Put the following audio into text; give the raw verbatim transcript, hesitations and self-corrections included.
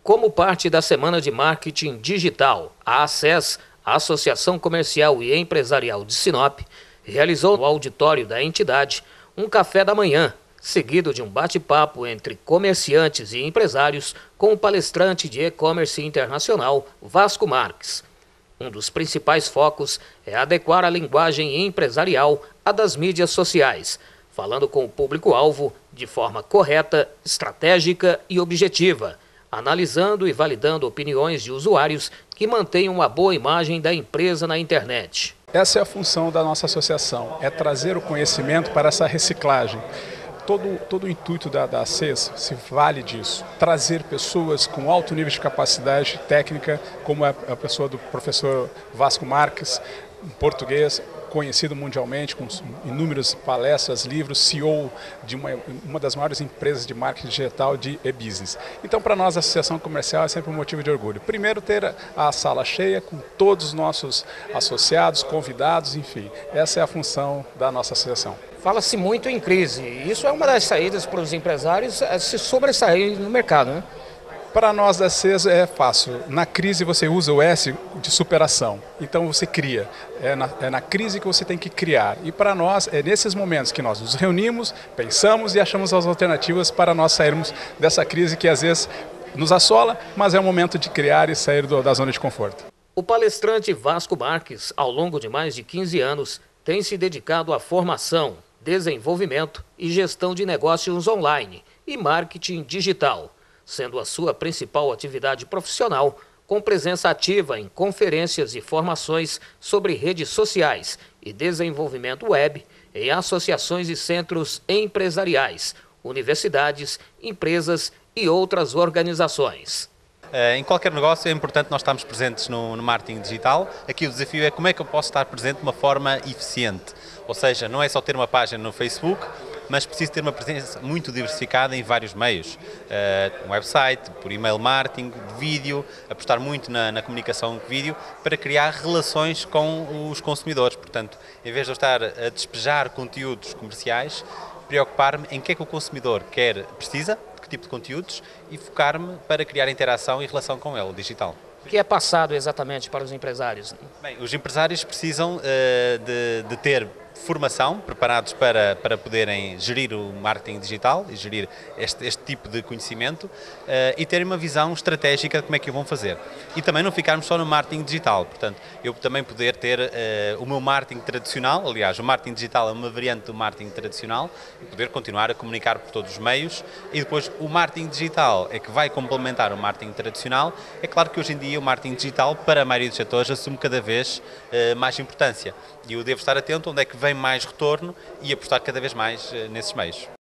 Como parte da Semana de Marketing Digital, a ACES, a Associação Comercial e Empresarial de Sinop, realizou no auditório da entidade um café da manhã, seguido de um bate-papo entre comerciantes e empresários com o palestrante de e-commerce internacional Vasco Marques. Um dos principais focos é adequar a linguagem empresarial à das mídias sociais, falando com o público-alvo de forma correta, estratégica e objetiva, analisando e validando opiniões de usuários que mantenham uma boa imagem da empresa na internet. Essa é a função da nossa associação, é trazer o conhecimento para essa reciclagem. Todo, todo o intuito da, da ACES se vale disso, trazer pessoas com alto nível de capacidade técnica, como a, a pessoa do professor Vasco Marques, um português, conhecido mundialmente, com inúmeras palestras, livros, C E O de uma, uma das maiores empresas de marketing digital de e-business. Então, para nós, a associação comercial é sempre um motivo de orgulho. Primeiro, ter a sala cheia com todos os nossos associados, convidados, enfim. Essa é a função da nossa associação. Fala-se muito em crise. Isso é uma das saídas para os empresários, é se sobressair no mercado, né? Para nós da ACES é fácil. Na crise você usa o S de superação. Então você cria. É na, é na crise que você tem que criar. E para nós é nesses momentos que nós nos reunimos, pensamos e achamos as alternativas para nós sairmos dessa crise que às vezes nos assola, mas é o momento de criar e sair do, da zona de conforto. O palestrante Vasco Marques, ao longo de mais de quinze anos, tem se dedicado à formação, desenvolvimento e gestão de negócios online e marketing digital, sendo a sua principal atividade profissional, com presença ativa em conferências e formações sobre redes sociais e desenvolvimento web em associações e centros empresariais, universidades, empresas e outras organizações. Em qualquer negócio é importante nós estarmos presentes no, no marketing digital. Aqui o desafio é como é que eu posso estar presente de uma forma eficiente. Ou seja, não é só ter uma página no Facebook, mas preciso ter uma presença muito diversificada em vários meios. Uh, um website, por e-mail marketing, de vídeo, apostar muito na, na comunicação de vídeo para criar relações com os consumidores. Portanto, em vez de eu estar a despejar conteúdos comerciais, preocupar-me em que é que o consumidor quer, precisa, que tipo de conteúdos, e focar-me para criar interação e relação com ele, digital. O que é passado exatamente para os empresários? Bem, os empresários precisam uh, de, de ter formação, preparados para, para poderem gerir o marketing digital e gerir este, este tipo de conhecimento uh, e terem uma visão estratégica de como é que o vão fazer. E também não ficarmos só no marketing digital, portanto, eu também poder ter uh, o meu marketing tradicional, aliás, o marketing digital é uma variante do marketing tradicional, e poder continuar a comunicar por todos os meios, e depois o marketing digital é que vai complementar o marketing tradicional. É claro que hoje em dia o marketing digital, para a maioria dos setores, assume cada vez uh, mais importância, e eu devo estar atento onde é que vem mais retorno e apostar cada vez mais nesses meios.